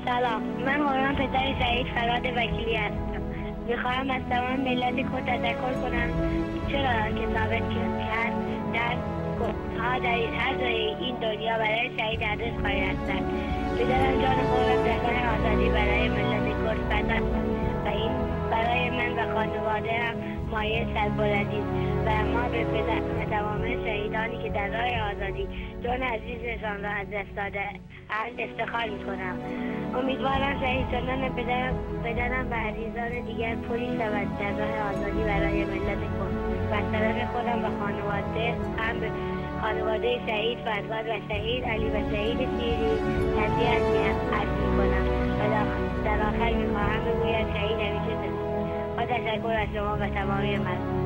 سلام، من هوران پسر شهید فراد وکیلی هستم. میخواهم از تمام ملت خود تشکر کنم چرا که ثابت کرد در هر جای این دنیا برای شهید ارزش قائل هستند. بدانم جان خود را در آزادی برای ملت کرد فدا و این برای من و خانواده هم مایه سربلندی و ما به تمام شهیدانی که در راه آزادی جان عزیزشان را از دست داده افتخار میکنم. امیدوارم شهید شدن پدرم و عزیزان دیگر پلی شود در راه آزادی برای ملت کرد و از طرف خودم و خانواده هم به خانواده شهید فرزاد و شهید علی و شهید شیری تهنیت عرض میکنم و در آخر میخواهم بگویم شهید همیشه زنده. با تشکر از شما و تمامی مردم.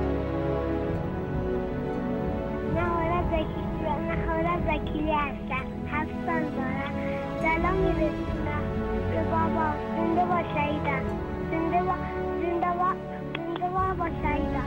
من وکیلی هستم. 7 سال دارم. سلام میرسونم به بابا. زنده با شهیدم. زنده با شهیدم.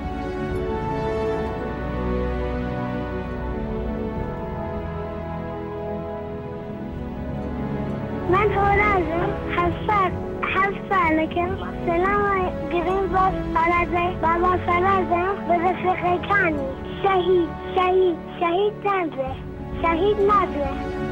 من هورازم 7 ساله که سلام گریم باز فرازه بابا فرازه به رفیق کانی شهید نزه